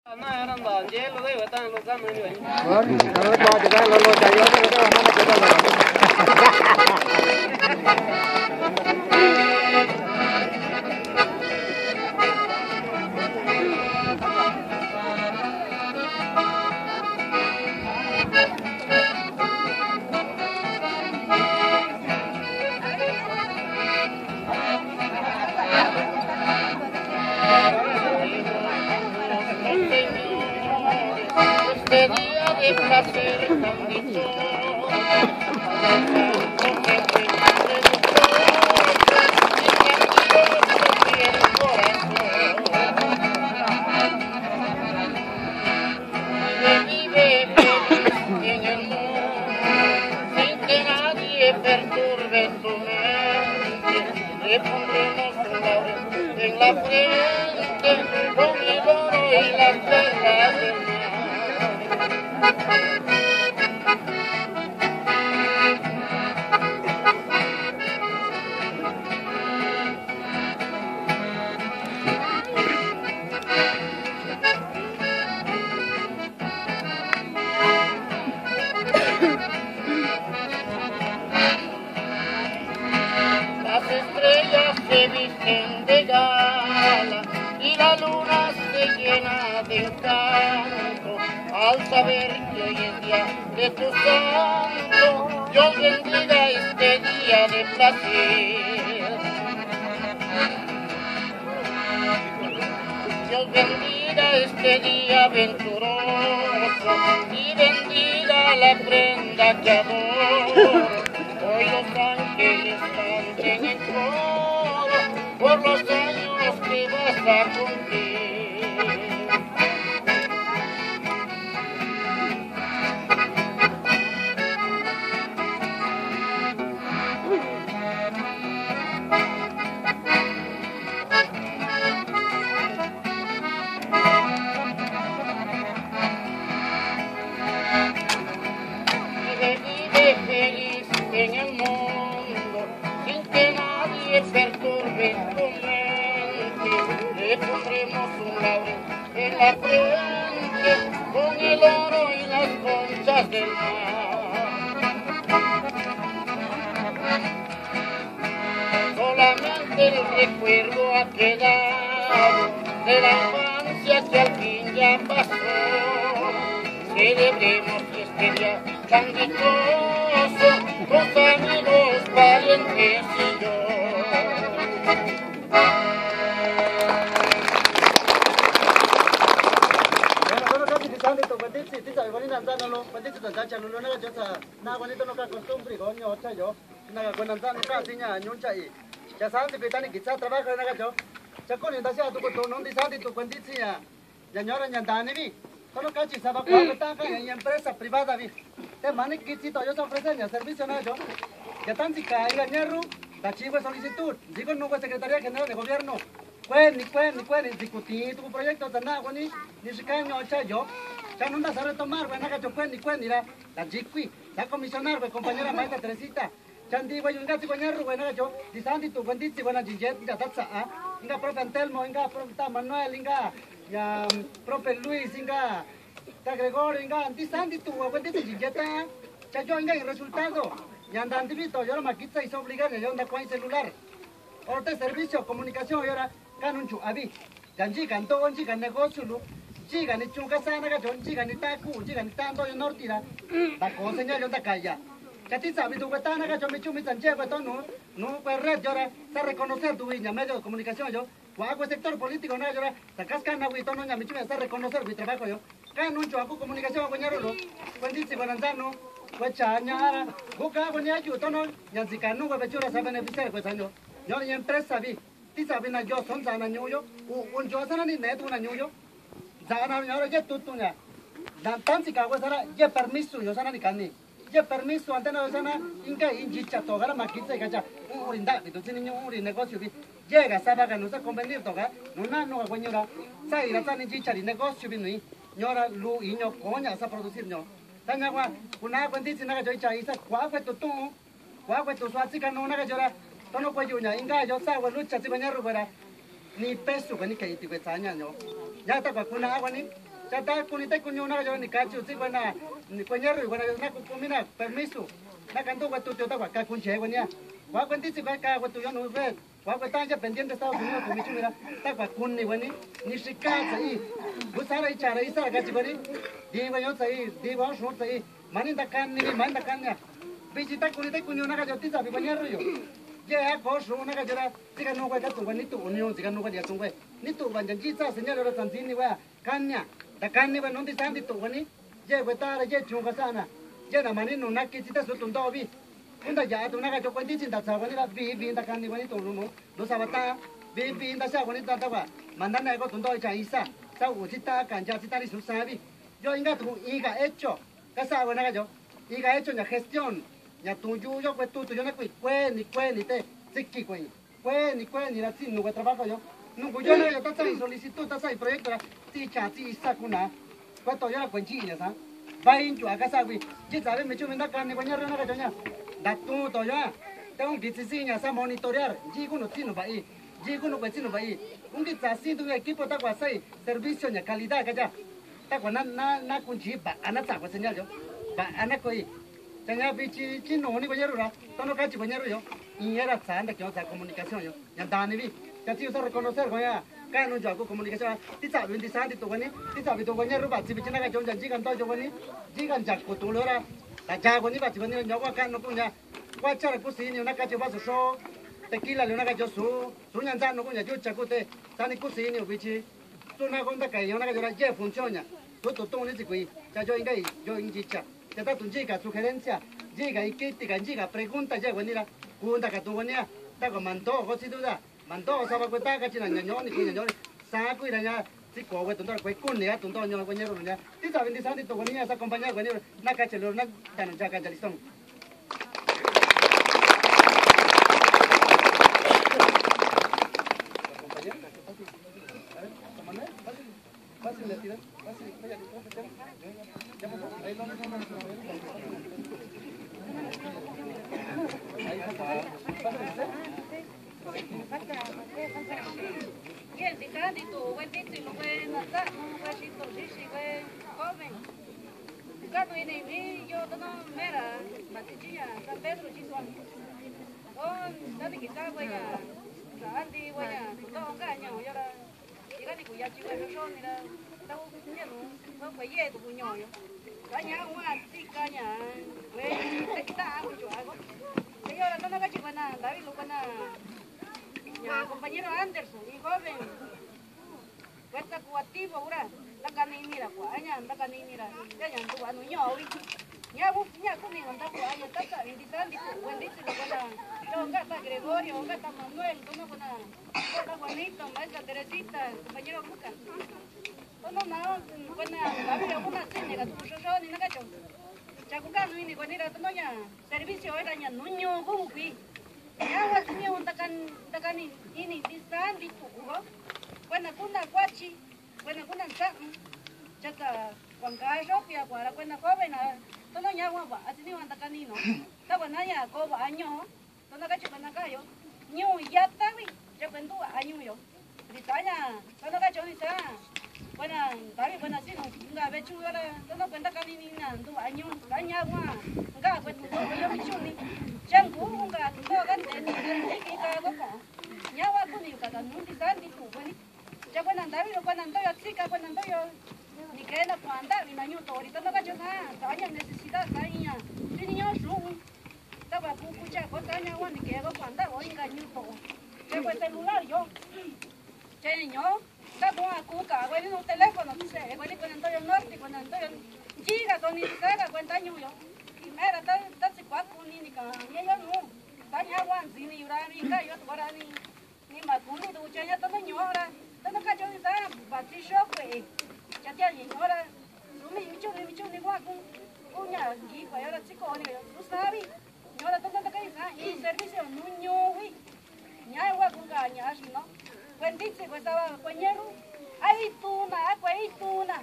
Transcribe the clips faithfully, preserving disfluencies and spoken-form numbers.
Este día de placer tan bonito, vive feliz en el mundo, sin que nadie perturbe su mente. Le pondremos un laurel en la frente, con el oro y las perlas del mar. Las estrellas se visten de gala y la luna se llena de encanto al saber que hoy es día de tu santo. Dios bendiga este día de placer. Dios bendiga este día venturoso y bendiga la prenda que adoro. Hoy los ángeles canten en coro por los años que vas a cumplir. Vive feliz en el mundo, sin que nadie perturbe tu mente. Le pondremos un laurel en la frente, con el oro y las conchas del mar. Solamente el recuerdo ha quedado de la infancia que al fin ya pasó. Celebremos este día tan dichoso, los amigos, parientes y yo. Solo cachi sabe cuál está en empresa privada vi. Te mani quitito yo ofrecen servicio na yo. Que tan si caiga ñerru, la chiva solicitud. Digo no fue Secretaría General de Gobierno. Pueden ni pueden ni pueden discutir tu proyecto de nada ni ni se cae no cha yo. Ya no vas a retomar, bueno, que yo pueden ni pueden mira. La jicui, la comisionar, compañera maestra Teresita. Chandi voy un gato ñerru, bueno, yo disandi tu bendito buena jinjet ya tatsa ah. Inga profe Antelmo, inga profe Manuel, inga ya profe Luis, inga ta Gregorio, inga antisandi tu bendito jinjeta. Ya yo inga el resultado. Ya andan divito, yo la maquita y se obligan, yo anda con el celular. Ahorita servicio, comunicación, y ahora canunchu, abi. Janji canto, janji can negocio, lu. Chiga ni chunga sana, gajon, chiga ni taku, chiga ni tanto, yo nortira. La cosa ya yo ta calla. Ya ti sabe tu guetana, gajon, mi chumi sanche, guetón, no, no, pues red, yo ahora, sa reconocer tu viña, medio de comunicación, yo. Hago sector político, no, yo ahora, sacas cana, guetón, no, ya mi chumi, sa reconocer mi trabajo, yo. Canunchu, hago comunicación, guañaro, lo. Cuenditsi, guananzano. Pues chañara, busca buena ayuda, no, ya si canu, bechura sabe beneficiar, pues año. Yo ni empresa vi, ti sabe na yo son sana ñuyo, un yo sana ni net una ñuyo. Sana ñora ya tutuña. Dan tan si cago sana, ya permiso, yo sana ni cani. Ya permiso, antes no sana, inca injicha toga la maquita y gacha, un urinda, y tu niño un negocio vi. Llega, sabe que no se convenir toga, no na no aguañora. Sai la sana injicha di negocio vi ni, ñora lu iño coña sa producir ño. Tanyagua, una cuentita naga yo icha isa, cuá fue tu tú, cuá fue tu suazica no naga llora, tono pues yuña, inga yo sa, lucha si bañar rubera, ni peso que ni que iti que tanya yo ya ta kwa kuna agua ni ya ta kunita kunyuna yo ni kachu si buena ni kuñero y buena na kumina permiso na canto kwa tu ta kwa ka kunche kwa nia kwa kwenti si kwa ka kwa tu yo no ve kwa kwa tanja pendiente Estados Unidos con mi chumira ta kwa kunni wani ni shikatsa i busara ichara isara gachi wani di wa yo sai di wa short sai mani ta kan ni mani ta kan ya visita kunita kunyuna ka yo ti sa bi kuñero yo ya ko shu na ka jara tika no kwa ka tu wani tu union tika no kwa dia tu we ni tu ban jan ji sa señal ora tanzini wa kanya ta kan ni ba no ti san ti tu wani je kwa ta je chung ka sana je na mani no na ki ti ta su tu ndo bi unda ya tu na ka jo kwenti chin ta sa wani la bi bi ta kan ni wani tu no no sa ba ta bi bi ta sa wani ta ta wa mandan na ko tu ndo cha isa sa u ti ta kan ja ti ta ri su sa bi yo inga tu iga hecho ka sa wa na ka jo iga hecho na gestión ya tu yo yo pues tú tú yo no cuy cue ni cue ni te chiqui cuy cue ni cue ni la sin no trabajo yo no yo no yo está ahí solicitud está ahí proyecto ti cha ti sakuna cuánto yo la cuenchilla sa va in yo acá sabe ya sabes me chume na carne bañar na ka ya da tu to ya tengo que enseñar a monitorear ji kuno tino ba i ji kuno pues tino ba i un que está haciendo un equipo está con sai servicio de calidad ka ya está con na na na kunchi ba ana ta con señal yo ba ana koi Tanya bichi chino ni koyero ra, tono kachi koyero yo, y era sanda que otra comunicación yo, ya dani vi, ya tío se reconocer koya, kaya no yo hago comunicación, ti sabe ti sandi to wani, ti sabe to koyero ba, si bichi na ka yo janji kan to yo wani, jigan jak ko to lora, la ja wani ba ti wani yo wa kan no kunya, wa chara ku si ni una kachi ba so, tequila le una ka yo su, su nyan san no kunya yo cha ku te, sani ku si ni bichi, su na kon ta kai yo na ka yo ra je funciona, to to to ni ji kui, ya yo ingai yo inji cha. Ya está tu chica sugerencia, llega y crítica, llega pregunta ya venir a pregunta que tú venías, está con manto, vos si duda, manto, sabe que está cachina ñoño ni cuña ñoño, saco y ya, si coge tu ndor, pues con ya tu ndor ñoño coñero ya, si saben de santo tu venía esa compañía venir, na cachelo na tan ya cachalistón. Fácil de tirar, fácil, vaya, ya pasó, ahí no, no, no, no, ahí está, Yes, the candidato, when did you when that was it to this way coming? The cat in me, you don't know mera, but the Gia, San Pedro, she's one. Oh, nothing is that way. Andy, when you don't get you, you're a you got to go show me the no way yet to know you. Kanya, what, see Kanya, when you take that out, you are. They are not going to go on, David Lucana. Ya, compañero Anderson, y joven. Cuesta cuativo ahora. La caninira, cuaña, la caninira. Ya ya tu anu ñowi. Ya bu, ya kuni anda cuaña, tata indisandi, buen dice lo buena. Yo gata Gregorio, gata Manuel, tono buena. Gata Juanito, maestra Teresita, compañero Lucas. Tono na, buena, a ver, alguna seña, tu yo ni nada yo. Chacucano ni buena, tono ya. Servicio era ya nuño, bufi. Ya was ni un takan takan ini disan di tuho. Buena kuna kwachi, buena kuna sa. Chaka wangajo pia kwa buena joven a tono nya wa ba asini un takanino. Ta buena ya ko ba año. Tono ka chupana kayo. Nyu ya tawi, ya pendu año yo. Ditanya, tono ka choni sa. Buena, tawi buena sino nga bechu yora. Tono cuenta kanina ndu año, kanya wa. Nga kwetu yo michuni. Chẳng cú không cả chúng tôi gần đến những cái cái có có nhớ qua tôi nhiều cả cả muốn đi sang đi thủ với cho con ăn đấy rồi con ăn tôi xí cả con ăn tôi rồi thì cái là quan trọng vì mà nhiều tuổi thì tôi nó có chuyện ha có những necessidad cái gì thì nhớ xuống ta bảo phụ phụ cha có cái nhau anh thì cái có quan trọng ở những nhiều tuổi cho con celular yo cho nên nhớ ta cũng là cú cả với nó telephone nó sẽ với con ăn tôi rồi nó thì con ăn tôi chỉ cả con đi cái là quan trọng nhiều yo Mera ta ta si kwat kuni ni ka ya ya no ta nya wan si ni ura ni ka yo tora ni ni ma kuni tu cha ya ta no nyora ta no ka jo ni ta ba ti sho kwe cha tia ni nyora su mi mi chu ni mi chu ni wa ku ku nya gi pa ya ra chi ko ni tu sabi nyora ta ta ka isa y servicio no nyo wi nya wa ku ka nya shi no when dice ko estaba compañero ai tu na ai tu na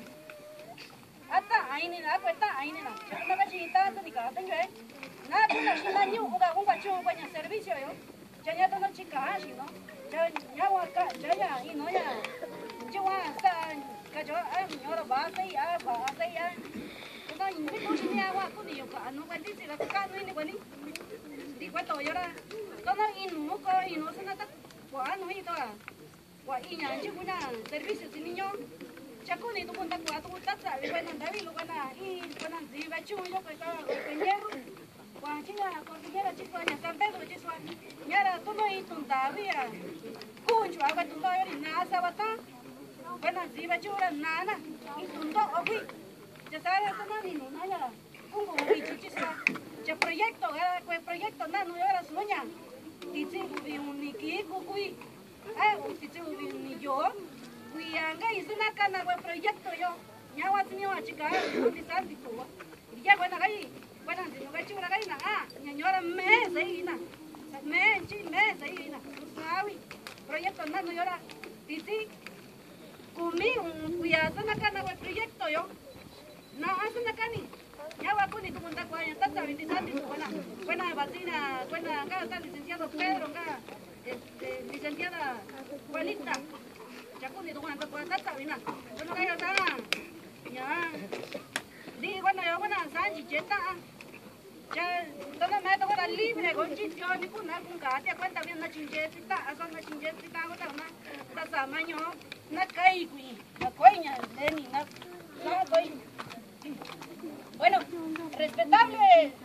Ata aini na ko ta aini na. Chama ka chita to ni ka tan ge. Na tu na shi na nyu ko ka ko pa chu ko nya servicio yo. Chanya to no chika shi no. cha ya wa ka cha ya y no ya chứ wa sa ka cho em nhớ là ba say à ba say à nó nhìn biết tôi đi qua tôi đi qua nó quen đi gì là cái nó đi quen đi đi qua tôi ra nó nó in một cái in nó sẽ nó tắt qua nó đi thôi qua in nhà chứ cũng là service xin nhau chắc cũng đi tôi cũng tắt qua tôi tắt ra vì quen nó đi lúc quen là in quen là gì vậy chứ nó phải có cái nhớ qua chứ là còn cái nhớ là chỉ qua nhà San Pedro chứ qua nhớ là tôi nói tụi ta bây giờ cũng chú ai tụi ta đi nã sao vậy quen là gì vậy chứ là nã nè tụi ta ở đây ya sabes, no ni no nada. Un como bichichisa. Ya proyecto, era que proyecto na no era sueña. Dice ubi uniki kukui. Ah, dice ubi ni yo. Kui anga isuna kana we proyecto yo. Ya wa tinyo a chica, ni santi tu. Ya buena gai. Buena si no gai chura gai na. Ah, ñora me sei na. Me chi me sei na. Sabi. Proyecto na no yora. Dice kumi un kuya sana kana we proyecto yo. No, hace una cani. Ya va con y tu monta cuaya, está sabitizando tu buena. Buena vacina, buena acá está licenciado Pedro, acá este licenciada Juanita. Ya con y tu monta cuaya, está sabina. Bueno, acá está. Ya. Di bueno, yo buena Sanchi cheta. Ya, todo me toca la libre con chicho ni con nada con cate, cuenta bien na chincheta, asa na chincheta, otra una. Ta samaño, na kai kui, na coña, Lenny, na na coi. Bueno, respetable